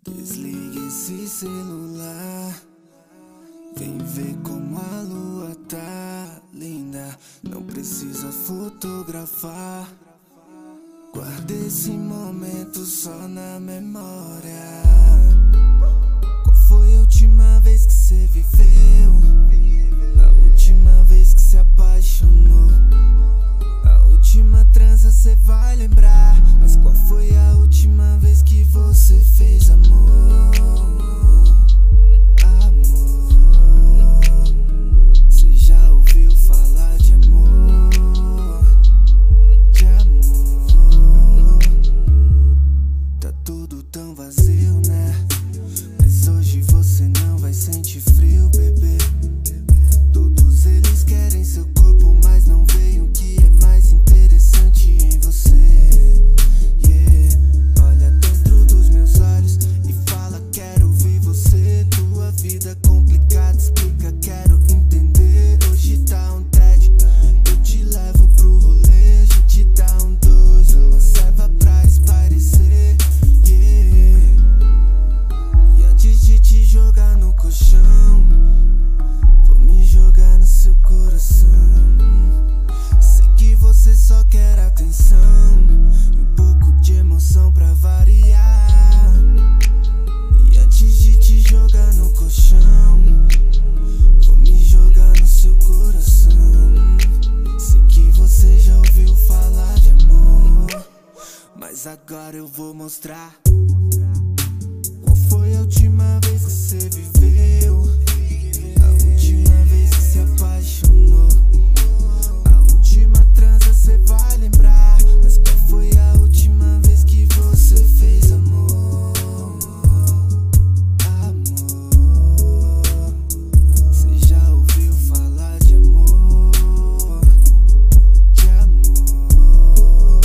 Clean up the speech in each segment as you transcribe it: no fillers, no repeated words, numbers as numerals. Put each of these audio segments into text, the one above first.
Desligue esse celular, vem ver como a lua tá linda. Não precisa fotografar, guarda esse momento só na memória. Qual foi a última vez que você viveu? A última vez que se apaixonou? A última transa cê vai lembrar, mas qual foi a última vez que você fez amor? Amor, cê já ouviu falar de amor? De amor, tá tudo tão vazio, né? Mas hoje você não vai sentir frio, bebê. Todos eles querem seu corpo, mas não veem o que é mais interessante em você. Yeah. Olha dentro dos meus olhos e fala: quero ouvir você. Tua vida complicada, explica, quero entender. Hoje tá um TED, eu te levo pro rolê. A gente dá um dois, uma serva pra espairecer. Yeah. E antes de te jogar no colchão, vou me jogar no seu coração. Sei que você só quer atenção e um pouco de emoção pra variar. E antes de te jogar no colchão, vou me jogar no seu coração. Sei que você já ouviu falar de amor, mas agora eu vou mostrar. Qual foi a última vez que você viveu? A última vez que se apaixonou? A última transa cê vai lembrar, mas qual foi a última vez que você fez amor? Amor, cê já ouviu falar de amor? De amor.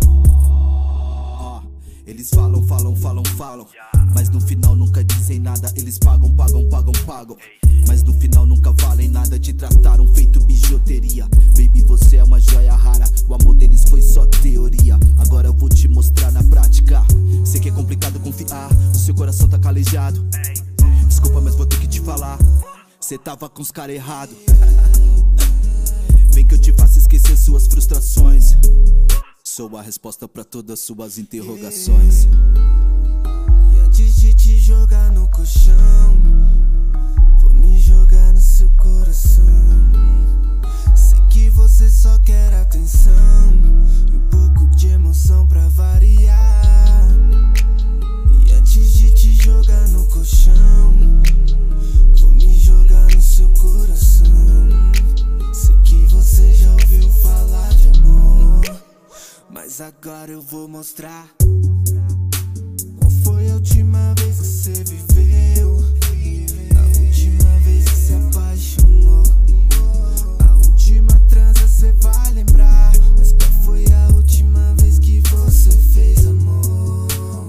Eles falam, mas no final nunca dizem nada. Eles pagam, mas no final nunca valem nada. Te trataram feito bijuteria. Baby, você é uma joia rara. O amor deles foi só teoria. Agora eu vou te mostrar na prática. Sei que é complicado confiar, o seu coração tá calejado. Desculpa, mas vou ter que te falar, cê tava com os cara errado. Vem que eu te faço esquecer suas frustrações. Sou a resposta pra todas suas interrogações. E antes de te jogar no colchão, vou me jogar no seu coração. Sei que você só quer atenção e um pouco de emoção pra variar. E antes de te jogar no colchão, vou me jogar no seu coração. Sei que você já ouviu falar de amor, mas agora eu vou mostrar. Qual foi a última vez que você viveu? A última vez que se apaixonou? A última transa cê vai lembrar, mas qual foi a última vez que você fez amor?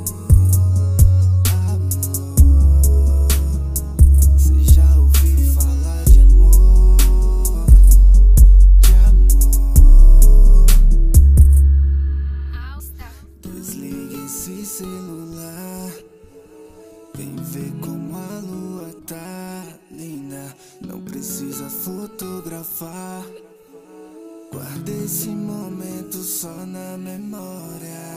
Amor, cê já ouviu falar de amor? De amor. Desligue esse celular, vem ver como a lua tá linda. Não precisa fotografar, guarda esse momento só na memória.